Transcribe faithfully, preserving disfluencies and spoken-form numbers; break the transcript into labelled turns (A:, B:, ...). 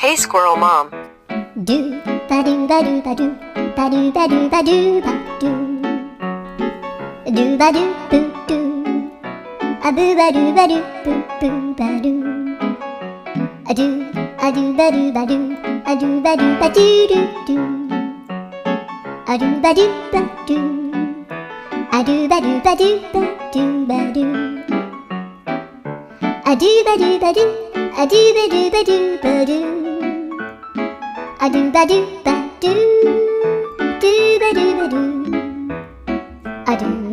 A: Hey, Squirrel Mom.
B: Do ba do ba do ba do ba do ba do ba do ba do do ba do boo do a boo ba do ba do boo boo ba do a do a do ba do ba do a do ba do ba do do do a do ba do ba do a do ba do ba do ba do ba do a do ba do ba do a do ba do ba do ba do a do ba do ba do do ba do ba do a do